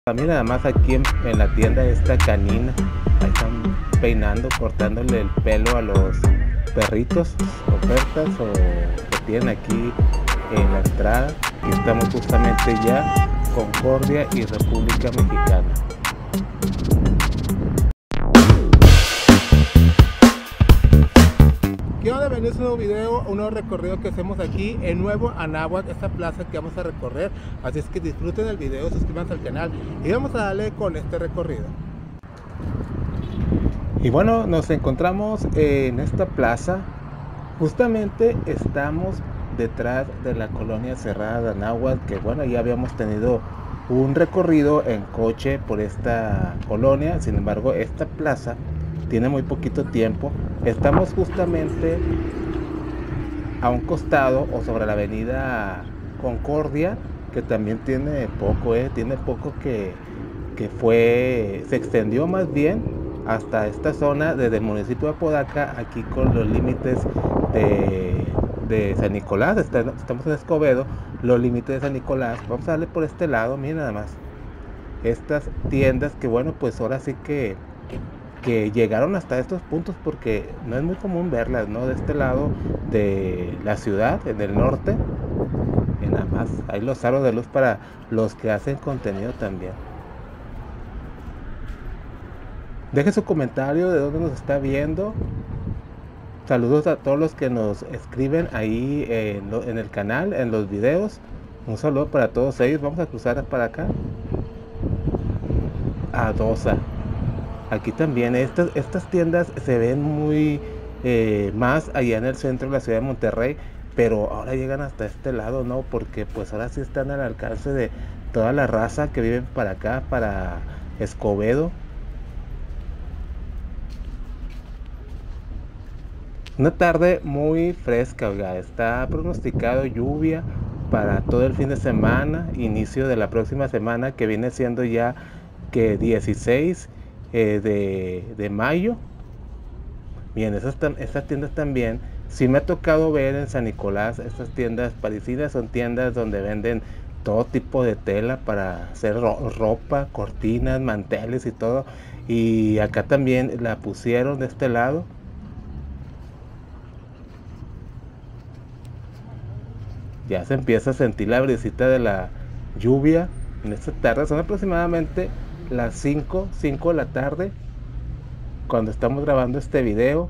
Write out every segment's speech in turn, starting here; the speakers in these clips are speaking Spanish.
Mira nada más aquí en la tienda esta canina. Ahí están peinando, cortándole el pelo a los perritos, ofertas o que tienen aquí en la entrada. Y estamos justamente ya Concordia y República Mexicana. ¿Qué onda? Bienvenidos a un nuevo video, un nuevo recorrido que hacemos aquí en Nuevo Anáhuac, esta plaza que vamos a recorrer. Así es que disfruten el video, suscríbanse al canal y vamos a darle con este recorrido. Y bueno, nos encontramos en esta plaza. Justamente estamos detrás de la colonia Cerrada de Anáhuac, que bueno, ya habíamos tenido un recorrido en coche por esta colonia. Sin embargo, esta plaza tiene muy poquito tiempo. Estamos justamente a un costado o sobre la avenida Concordia, que también tiene poco, que se extendió más bien hasta esta zona desde el municipio de Apodaca, aquí con los límites de San Nicolás. Estamos en Escobedo, los límites de San Nicolás. Vamos a darle por este lado. Miren nada más estas tiendas que bueno, pues ahora sí que llegaron hasta estos puntos porque no es muy común verlas, ¿no? De este lado de la ciudad, en el norte. Y nada más hay los aros de luz para los que hacen contenido también. Deje su comentario de dónde nos está viendo. Saludos a todos los que nos escriben ahí en el canal, en los videos. Un saludo para todos ellos. Vamos a cruzar para acá a Dosa. Aquí también estas tiendas se ven muy más allá en el centro de la ciudad de Monterrey, pero ahora llegan hasta este lado, ¿no? Porque pues ahora sí están al alcance de toda la raza que viven para acá, para Escobedo. Una tarde muy fresca, oiga. Está pronosticado lluvia para todo el fin de semana, inicio de la próxima semana, que viene siendo ya que 16 de mayo. Bien, estas tiendas también sí me ha tocado ver en San Nicolás. Estas tiendas parecidas son tiendas donde venden todo tipo de tela para hacer ropa, cortinas, manteles y todo. Y acá también la pusieron de este lado. Ya se empieza a sentir la brisita de la lluvia en esta tarde. Son aproximadamente las 5 de la tarde cuando estamos grabando este video.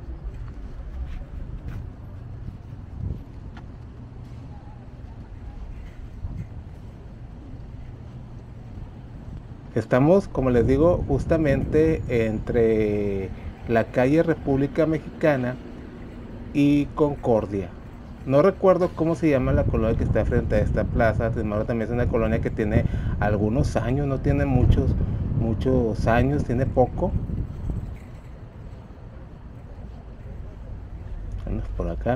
Estamos, como les digo, justamente entre la calle República Mexicana y Concordia. No recuerdo cómo se llama la colonia que está frente a esta plaza. Sin embargo, también es una colonia que tiene algunos años, no tiene muchos años, tiene poco. Vamos por acá.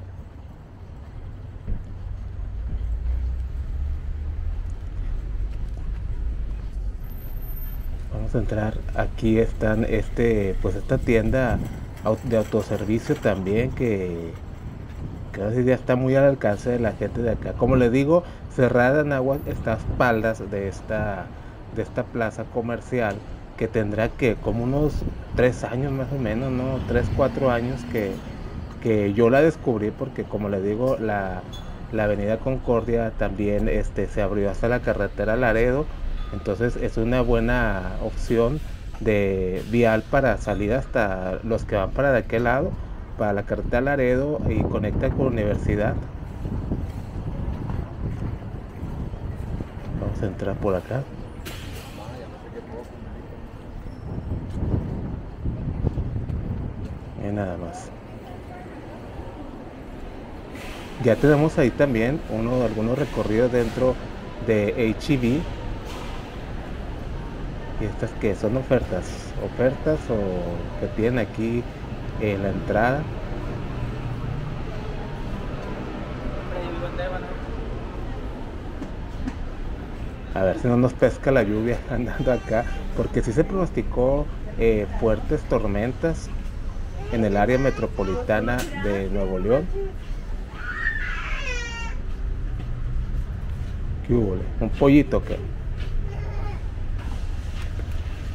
Vamos a entrar. Aquí están pues esta tienda de autoservicio también que ya está muy al alcance de la gente de acá. Como les digo, Cerrada de Anáhuac está a espaldas de esta plaza comercial, que tendrá que como unos 3 años más o menos, ¿no? 3, 4 años que yo la descubrí, porque como les digo, la avenida Concordia también se abrió hasta la carretera Laredo. Entonces es una buena opción de vial para salir hasta los que van para de aquel lado, para la carretera Laredo, y conecta con la universidad. Vamos a entrar por acá. Y nada más. Ya tenemos ahí también algunos recorridos dentro de H-E-B. Y estas que son ofertas o que tienen aquí en la entrada. A ver si no nos pesca la lluvia andando acá, porque sí se pronosticó fuertes tormentas en el área metropolitana de Nuevo León. ¿Qué hubo? ¿Un pollito qué?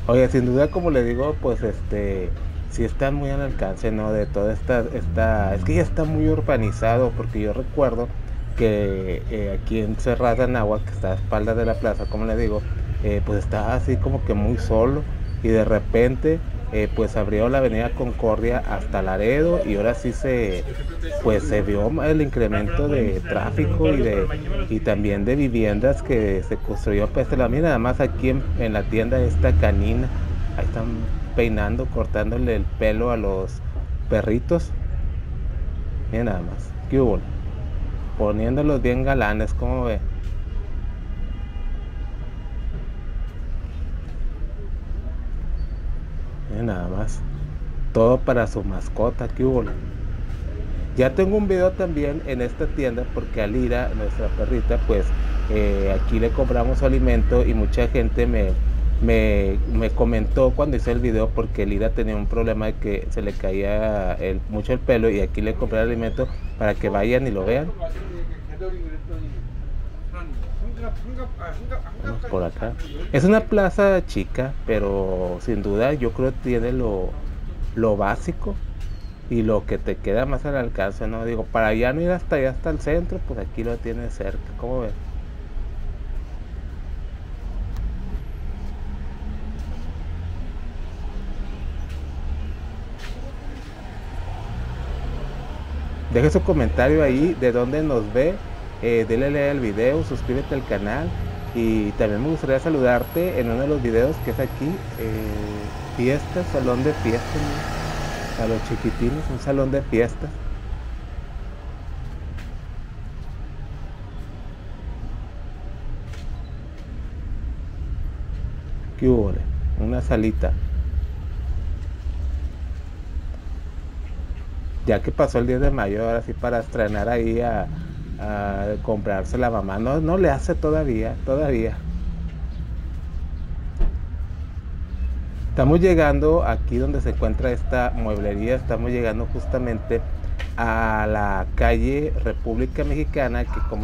Oye, sin duda, como le digo, pues sí están muy al alcance, ¿no? De toda es que ya está muy urbanizado, porque yo recuerdo que aquí en Cerrada Nahua, que está a espaldas de la plaza, como le digo, pues estaba así como que muy solo, y de repente, pues abrió la avenida Concordia hasta Laredo, y ahora sí pues se vio el incremento de tráfico y también de viviendas que se construyó pues este lado. Mira, nada más aquí en la tienda esta canina, ahí están peinando, cortándole el pelo a los perritos. Mira nada más, qué hubo, poniéndolos bien galanes, como ve. Mira nada más, todo para su mascota, qué hubo. Ya tengo un video también en esta tienda porque a Lira, nuestra perrita, pues aquí le compramos su alimento y mucha gente me comentó cuando hice el video porque Lira tenía un problema de que se le caía mucho el pelo, y aquí le compré el alimento para que vayan y lo vean. Vamos por acá. Es una plaza chica, pero sin duda yo creo que tiene lo básico y lo que te queda más al alcance, ¿no? Digo, para ya no ir hasta allá, hasta el centro, pues aquí lo tienes cerca, ¿cómo ves? Deje su comentario ahí de dónde nos ve, dele like al video, suscríbete al canal, y también me gustaría saludarte en uno de los videos que es aquí, fiestas, salón de fiestas, ¿no? A los chiquitines, un salón de fiestas. ¿Qué hubo? Una salita. Ya que pasó el 10 de mayo, ahora sí para estrenar ahí a comprarse la mamá. No, no le hace todavía. Estamos llegando aquí donde se encuentra esta mueblería, estamos llegando justamente a la calle República Mexicana,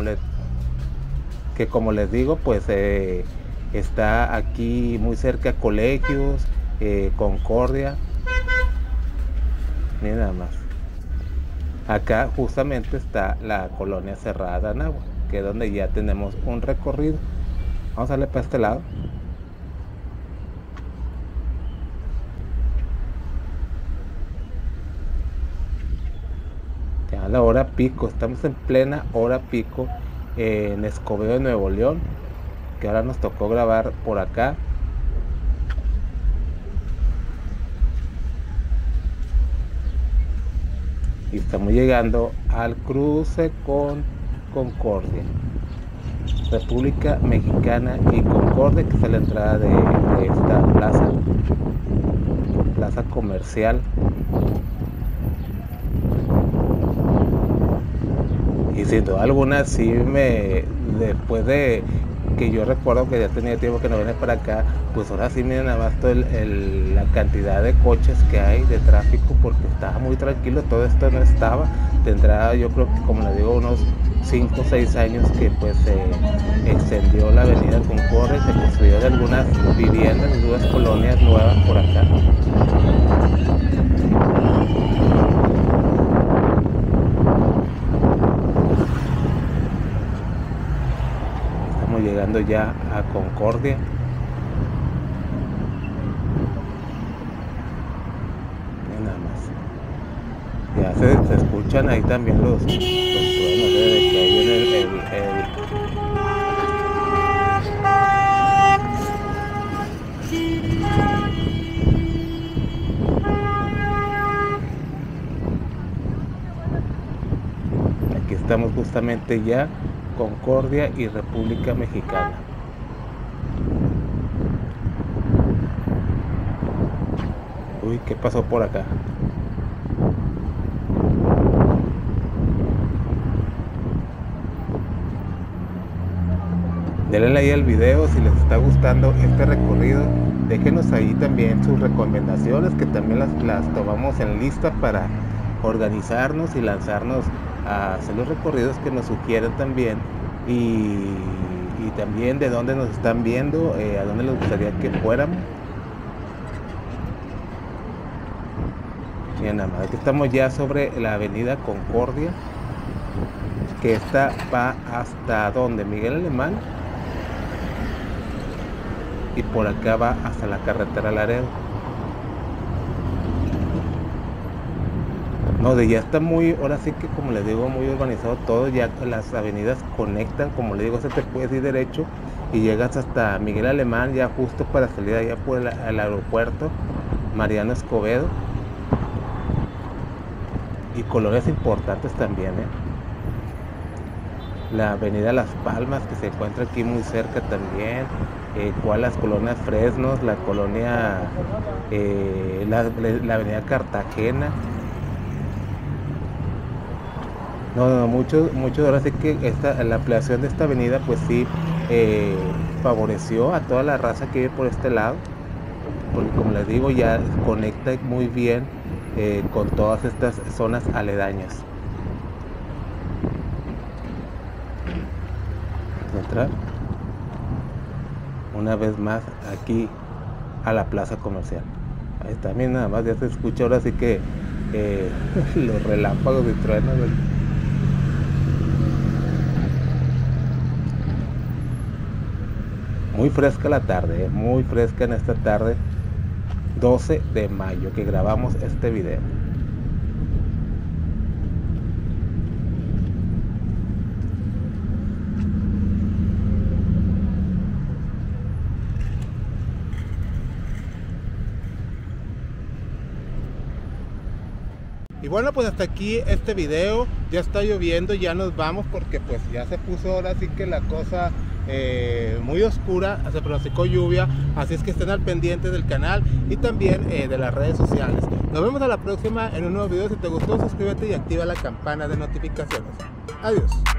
que como les digo, pues está aquí muy cerca colegios, Concordia. Miren nada más. Acá justamente está la colonia Cerrada Nahua, que es donde ya tenemos un recorrido. Vamos a darle para este lado. Ya la hora pico, estamos en plena hora pico en Escobedo de Nuevo León, que ahora nos tocó grabar por acá. Y estamos llegando al cruce con Concordia, República Mexicana y Concordia, que es la entrada de esta plaza comercial. Y sin duda alguna sí después de que yo recuerdo que ya tenía tiempo que no venía para acá, pues ahora sí miren nada más toda la cantidad de coches que hay, de tráfico, porque estaba muy tranquilo, todo esto no estaba. Tendrá, yo creo que, como les digo, unos 5 o 6 años que pues se extendió la avenida Concordia y se construyeron algunas viviendas, algunas colonias nuevas por acá. Llegando ya a Concordia. Y nada más. Ya se escuchan ahí también los truenos, de que ahí viene Aquí estamos justamente ya Concordia y República Mexicana. Uy, ¿qué pasó por acá? Denle ahí al video si les está gustando este recorrido. Déjenos ahí también sus recomendaciones, que también las tomamos en lista para organizarnos y lanzarnos a hacer los recorridos que nos sugieren también, y también de dónde nos están viendo, a dónde les gustaría que fuéramos. Miren nada más, aquí estamos ya sobre la avenida Concordia, que esta va hasta donde Miguel Alemán, y por acá va hasta la carretera Laredo. No, de ya está muy, ahora sí que como les digo, muy urbanizado todo, ya las avenidas conectan, como les digo, se te puedes ir derecho y llegas hasta Miguel Alemán, ya justo para salir allá por el aeropuerto Mariano Escobedo, y colonias importantes también, la avenida Las Palmas, que se encuentra aquí muy cerca también, cual las colonias Fresnos, la colonia, la avenida Cartagena. No, mucho, ahora sí que la ampliación de esta avenida pues sí favoreció a toda la raza que vive por este lado, porque como les digo ya conecta muy bien con todas estas zonas aledañas. Vamos a entrar una vez más aquí a la plaza comercial. Ahí también nada más ya se escucha ahora sí que los relámpagos y truenos. Muy fresca la tarde, muy fresca en esta tarde 12 de mayo que grabamos este video. Y bueno, pues hasta aquí este video. Ya está lloviendo, ya nos vamos porque pues ya se puso ahora sí que la cosa muy oscura, se pronosticó lluvia, así es que estén al pendiente del canal y también de las redes sociales. Nos vemos a la próxima en un nuevo video. Si te gustó, suscríbete y activa la campana de notificaciones. Adiós.